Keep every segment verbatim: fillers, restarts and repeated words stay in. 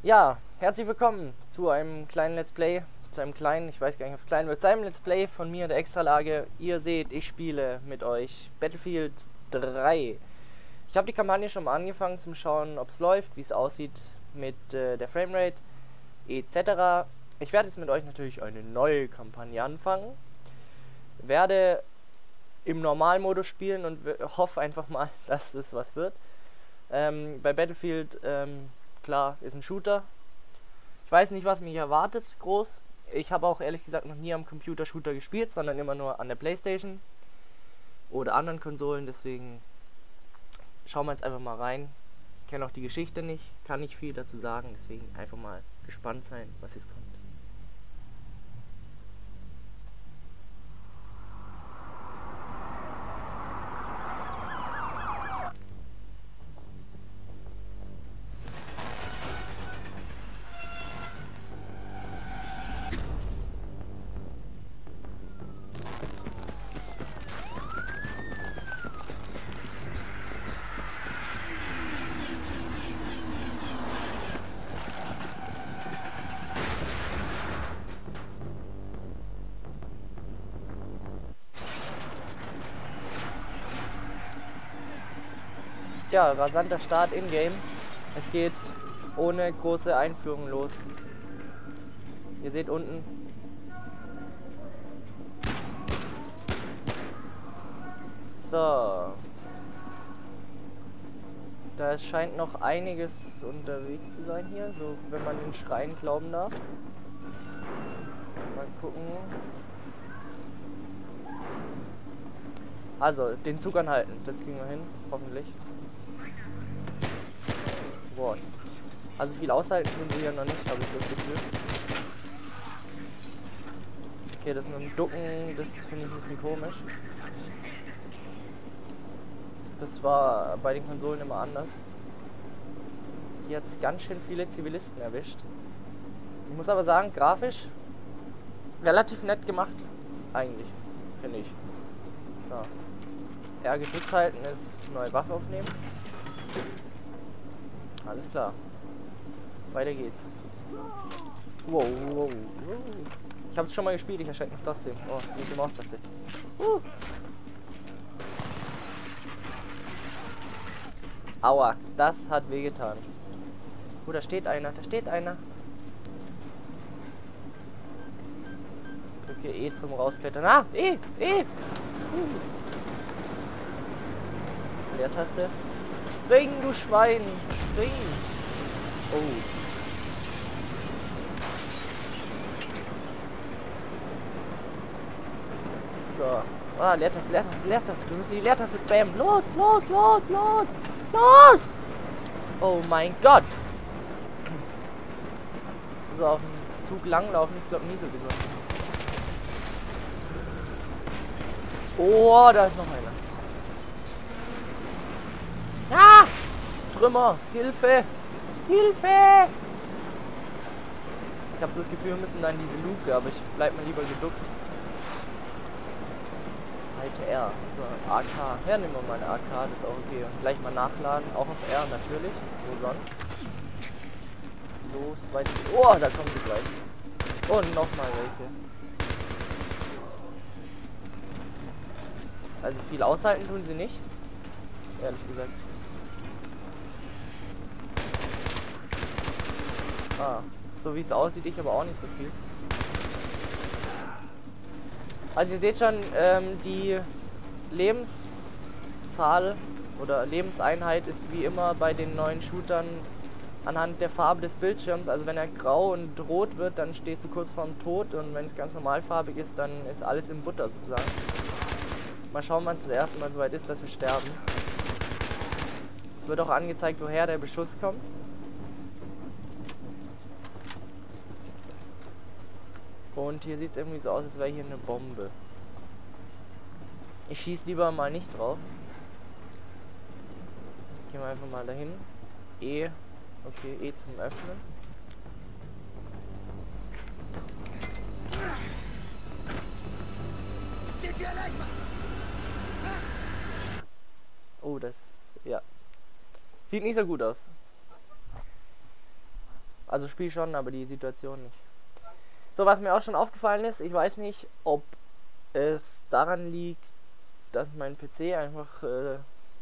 Ja, herzlich willkommen zu einem kleinen Let's Play, zu einem kleinen, ich weiß gar nicht, ob es klein wird, zu einem Let's Play von mir, der Extralage. Ihr seht, ich spiele mit euch Battlefield drei. Ich habe die Kampagne schon mal angefangen zum Schauen, ob es läuft, wie es aussieht mit äh, der Framerate et cetera. Ich werde jetzt mit euch natürlich eine neue Kampagne anfangen, werde im Normalmodus spielen und hoffe einfach mal, dass es was wird. Ähm, bei Battlefield, ähm, klar, ist ein Shooter. Ich weiß nicht, was mich erwartet, groß. Ich habe auch ehrlich gesagt noch nie am Computer Shooter gespielt, sondern immer nur an der Playstation oder anderen Konsolen. Deswegen schauen wir jetzt einfach mal rein. Ich kenne auch die Geschichte nicht, kann nicht viel dazu sagen. Deswegen einfach mal gespannt sein, was jetzt kommt. Ja, rasanter Start in-game. Es geht ohne große Einführung los. Ihr seht unten. So. Da scheint noch einiges unterwegs zu sein hier, so wenn man den Schrein glauben darf. Mal gucken. Also, den Zug anhalten, das kriegen wir hin, hoffentlich. Boah. Also viel aushalten tun sie ja noch nicht, habe ich das Gefühl. Okay, das mit dem Ducken, das finde ich ein bisschen komisch. Das war bei den Konsolen immer anders. Hier hat es ganz schön viele Zivilisten erwischt. Ich muss aber sagen, grafisch relativ nett gemacht. Eigentlich, finde ich. So. R gedrückt halten ist neue Waffe aufnehmen. Alles klar. Weiter geht's. Wow, wow, wow. Ich habe es schon mal gespielt, ich erschrecke mich trotzdem. Oh, nicht die Maustaste. Uh. Aua, das hat wehgetan. Oh, da steht einer, da steht einer. Drücke E zum Rausklettern. Ah, E, E. Uh. Leertaste. Spring, du Schwein! Spring! Oh. So. Ah, Leertaste, Leertaste, Leertaste. Wir müssen die Leertaste spammen. Los, los, los, los! Los! Oh mein Gott! So auf dem Zug langlaufen ist, glaube ich, nie so gesund. Oh, da ist noch einer. Ah! Trümmer! Hilfe! Hilfe! Ich habe so das Gefühl, wir müssen da in diese Luke, aber ich bleib mal lieber geduckt. Halte R. So, A K. Ja, nehmen wir mal eine A K, das ist auch okay. Und gleich mal nachladen, auch auf R natürlich. Wo sonst? Los, weiter. Oh, da kommen sie gleich. Und nochmal welche. Also viel aushalten tun sie nicht. Ehrlich gesagt. Ah, so wie es aussieht, ich aber auch nicht so viel. Also ihr seht schon, ähm, die Lebenszahl oder Lebenseinheit ist wie immer bei den neuen Shootern anhand der Farbe des Bildschirms. Also wenn er grau und rot wird, dann stehst du kurz vorm Tod, und wenn es ganz normalfarbig ist, dann ist alles im Butter sozusagen. Mal schauen, wann es das erste Mal soweit ist, dass wir sterben. Es wird auch angezeigt, woher der Beschuss kommt. Und hier sieht es irgendwie so aus, als wäre hier eine Bombe. Ich schieße lieber mal nicht drauf. Jetzt gehen wir einfach mal dahin. E. Okay, E zum Öffnen. Oh, das... ja. Sieht nicht so gut aus. Also Spiel schon, aber die Situation nicht. So, was mir auch schon aufgefallen ist, ich weiß nicht, ob es daran liegt, dass mein P C einfach äh,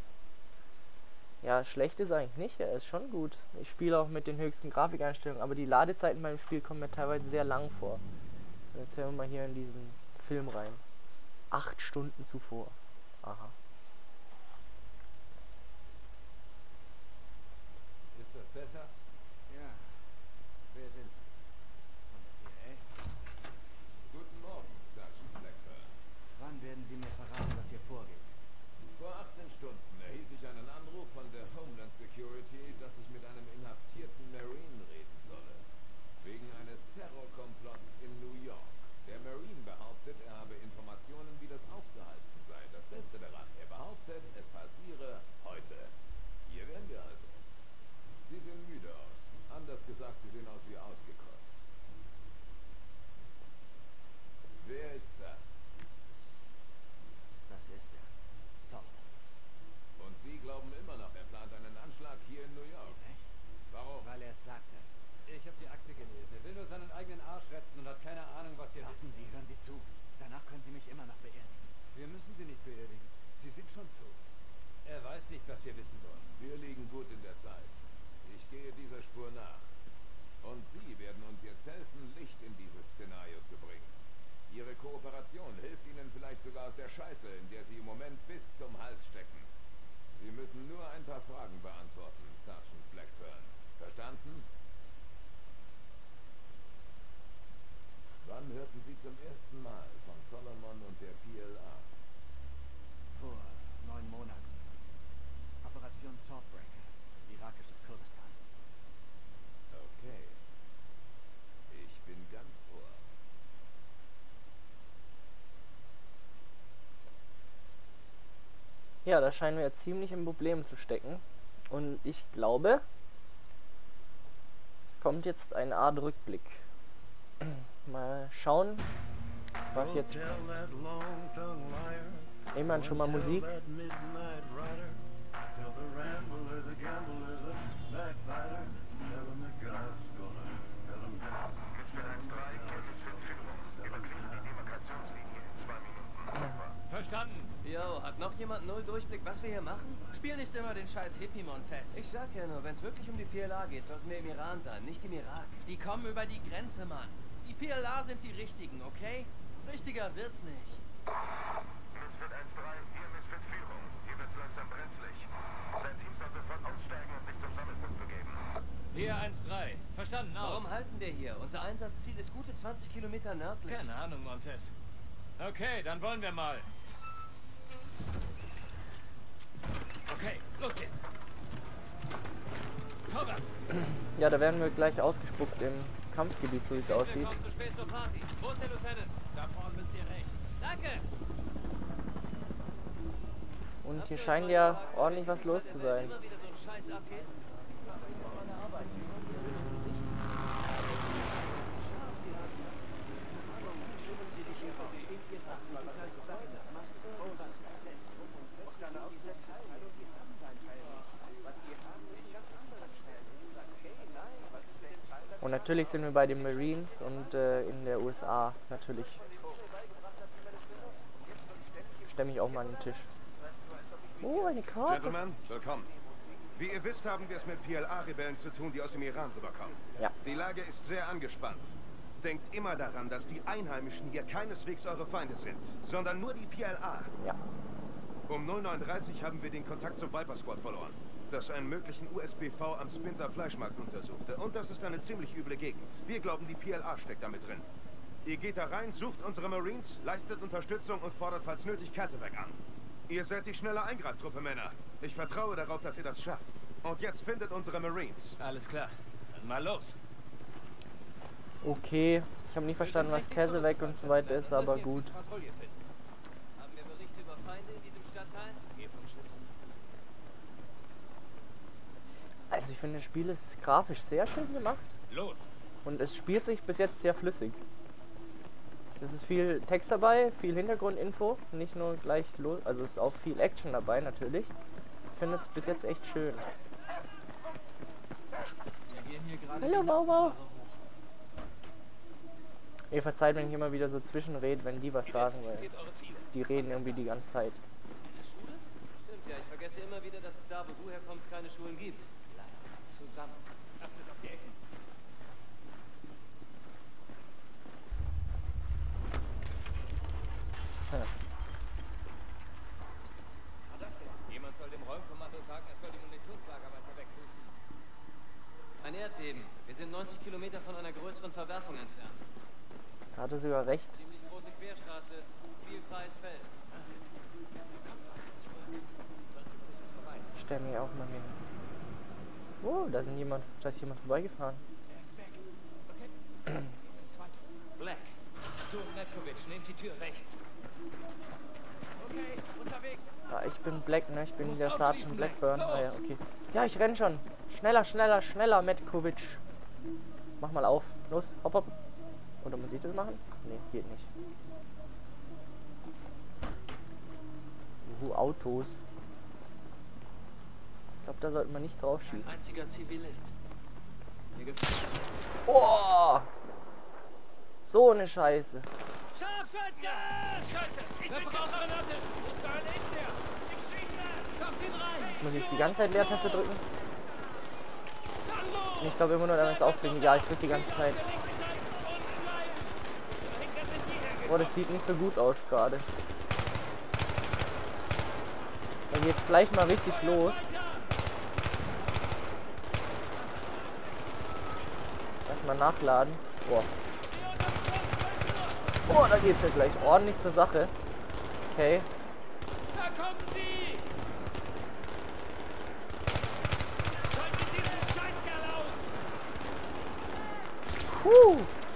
ja, schlecht ist eigentlich nicht, er ist schon gut. Ich spiele auch mit den höchsten Grafikeinstellungen, aber die Ladezeiten beim Spiel kommen mir teilweise sehr lang vor. So, jetzt hören wir mal hier in diesen Film rein. Acht Stunden zuvor. Aha. Ist das besser? Ja. Wer sind Sie? Von der C I A? Guten Morgen, Sergeant Blackburn. Wann werden Sie mir verraten, was hier vorgeht? Vor achtzehn Stunden erhielt ich einen Anruf von der Homeland Security, dass ich mit einem inhaftierten Marine reden solle. Wegen eines Terrorkomplotts in New York. Der Marine behauptet, er habe Informationen, wie das aufzuhalten sei. Das Beste daran, er behauptet, es passiere heute. Hier wären wir also. Sie sehen müde aus. Anders gesagt, Sie sehen aus wie ausgekotzt. Wer ist das? Das ist er. Solomon. Und Sie glauben immer noch, er plant einen Anschlag hier in New York? Echt? Warum? Weil er es sagte. Ich habe die Akte gelesen. Er will nur seinen eigenen Arsch retten und hat keine Ahnung, was wir Warten Sie, hören Sie zu. Danach können Sie mich immer noch beerdigen. Wir müssen sie nicht beerdigen. Sie sind schon tot. Er weiß nicht, was wir wissen wollen. Wir liegen gut in der Zeit. Ich gehe dieser Spur nach. Und Sie werden uns jetzt helfen, Licht in dieses Szenario zu bringen. Ihre Kooperation hilft Ihnen vielleicht sogar aus der Scheiße, in der Sie im Moment bis zum Hals stecken. Sie müssen nur ein paar Fragen beantworten, Sergeant Blackburn. Verstanden? Wann hörten Sie zum ersten Mal von Solomon und der P L A? Vor neun Monaten. Operation Swordbreaker. Irakisches Kurdistan. Okay. Ich bin ganz ohr. Ja, da scheinen wir jetzt ziemlich im Problem zu stecken. Und ich glaube, es kommt jetzt eine Art Rückblick. Mal schauen, was jetzt kommt. Nehmen schon mal Musik. Verstanden. Yo, hat noch jemand null Durchblick, was wir hier machen? Spiel nicht immer den scheiß Hippie Montez. Ich sag ja nur, wenn es wirklich um die P L A geht, sollten wir im Iran sein, nicht im Irak. Die kommen über die Grenze, Mann. Die P L A sind die Richtigen, okay? Richtiger wird's nicht. Misfit eins drei, hier Misfit Führung. Hier wird's langsam brenzlig. Sein Team soll sofort aussteigen und sich zum Sammelpunkt begeben. Hier eins drei. Verstanden, out. Warum halten wir hier? Unser Einsatzziel ist gute zwanzig Kilometer nördlich. Keine Ahnung, Montez. Okay, dann wollen wir mal. Okay, los geht's. Vorwärts. Ja, da werden wir gleich ausgespuckt im Kampfgebiet, so wie es aussieht. Kommt zu spät zur Party. Wo ist der Lieutenant? Da vorne müsst ihr rechts. Danke. Und hier scheint ja ordentlich was los zu sein. Immer wieder so ein Scheiß abgeht. Und natürlich sind wir bei den Marines und äh, in der U S A natürlich. Stemme ich auch mal an den Tisch. Oh, eine Karte. Gentlemen, willkommen. Wie ihr wisst, haben wir es mit P L A-Rebellen zu tun, die aus dem Iran rüberkommen. Ja. Die Lage ist sehr angespannt. Denkt immer daran, dass die Einheimischen hier keineswegs eure Feinde sind, sondern nur die P L A. Ja. Um null neun dreißig haben wir den Kontakt zum Viper Squad verloren, das einen möglichen U S B V am Spinzer Fleischmarkt untersuchte. Und das ist eine ziemlich üble Gegend. Wir glauben, die P L A steckt damit drin. Ihr geht da rein, sucht unsere Marines, leistet Unterstützung und fordert falls nötig Kassewerk an. Ihr seid die schnelle Eingreiftruppe, Männer. Ich vertraue darauf, dass ihr das schafft. Und jetzt findet unsere Marines. Alles klar. Dann mal los. Okay. Ich habe nie verstanden, was Kassewerk und so weiter ist, aber gut. Haben wir Berichte über Feinde in diesem Stadtteil? Geh vom Schlimmsten aus. Also ich finde, das Spiel ist grafisch sehr schön gemacht. Los. Und es spielt sich bis jetzt sehr flüssig. Es ist viel Text dabei, viel Hintergrundinfo, nicht nur gleich los, also es ist auch viel Action dabei natürlich. Ich finde es bis jetzt echt schön. Wir gehen hier gerade Hallo, die Wow, Wow. Nackenhaare hoch. Ihr verzeiht, wenn ich immer wieder so zwischenrede, wenn die was sagen, weil Identifiziert eure Ziele. die reden irgendwie die ganze Zeit. Eine Schule? Stimmt ja, ich vergesse immer wieder, dass es da, wo du herkommst, keine Schulen gibt. Bleibt zusammen. Achtet auf die Ecken. Hm. Jemand soll dem Räumkommando sagen, er soll die Munitionslager weiter weggrüßen. Ein Erdbeben. Wir sind neunzig Kilometer von einer größeren Verwerfung entfernt. Da hat er sogar recht. Ziemlich große Querstraße, viel freies Feld. Ich stell mir auch mal hin. Oh, da sind jemand, da ist jemand vorbeigefahren. Black. Du und Netkovic, nehmt die Tür rechts. Okay, unterwegs. Ah, ich bin Black, ne? Ich bin der Sergeant Blackburn. Ah ja, okay. Ja, ich renn schon. Schneller, schneller, schneller, Metkovic. Mach mal auf. Los, hopp, hopp. Oder muss ich das machen? Ne, geht nicht. Uh, Autos. Ich glaube, da sollte man nicht drauf Ein schießen. einziger Zivilist. Mir gefällt. Oh! So eine Scheiße. Scharfschütze! Scheiße! Ich bin Granate! Wo zur Hölle ist der? Ich schieße! Schafft ihn rein! Muss ich die ganze Zeit Leertaste drücken? Und ich glaube immer nur, damit es aufbringt. Ja, ich drücke die ganze Zeit. Oh, das sieht nicht so gut aus gerade. Da geht's gleich mal richtig los. Erstmal nachladen. Boah. Oh, da geht's ja gleich ordentlich zur Sache. Okay. Da kommen sie! Schaltet diesen Scheißkerl aus! Puh.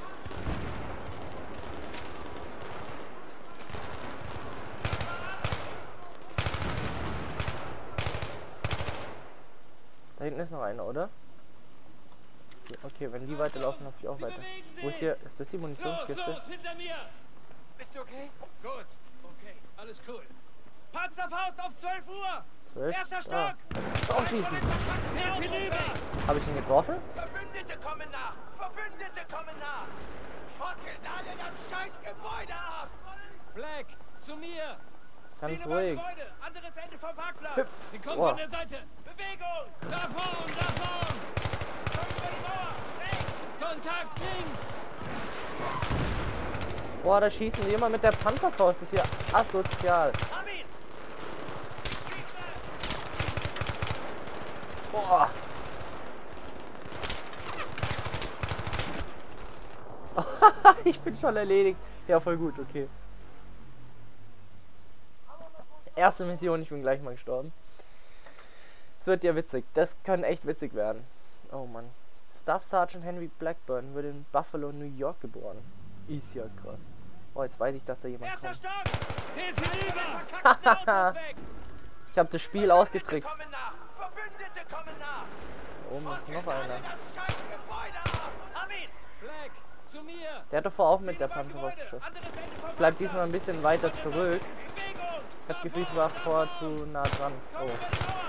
Da hinten ist noch einer, oder? Okay, wenn die weiterlaufen, hoffe ich auch weiter. Wo ist hier? Ist das die Munitionskiste? Los, los, hinter mir! Bist du okay? Gut. Okay, alles cool. Panzerfaust auf zwölf Uhr! zwölf? Erster Ah. Stock! Draufschießen! Er ist hinüber! Habe ich ihn getroffen? Verbündete kommen nach! Verbündete kommen nach! Fackelt alle das scheiß Gebäude ab! Black, zu mir! Ganz ruhig. Anderes Ende vom Parkplatz! Hüpf! Sie kommen Oh. von der Seite! Bewegung! Da vorn, da vorn! Komm über die Mauer! Rechts! Kontakt links! Boah, da schießen die immer mit der Panzerfaust. Das ist ja asozial. Hab ihn! Boah. Ich bin schon erledigt. Ja, voll gut, okay. Erste Mission, ich bin gleich mal gestorben. Es wird ja witzig. Das kann echt witzig werden. Oh Mann. Staff Sergeant Henry Blackburn wurde in Buffalo, New York geboren. Ist ja krass. Oh, jetzt weiß ich, dass da jemand Erster kommt. Stock! Der ist hinüber! Ich habe das Spiel ausgetrickst. Kommen nach! Verbündete kommen nach! Da oben ist noch einer. Das scheiß Gebäude ab! Hab ihn! Black, zu mir! Der hat doch vorher auch mit der Panzerfaust geschossen. Bleib diesmal ein bisschen weiter zurück. Ich hab das Gefühl, ich war vor zu nah dran. Oh.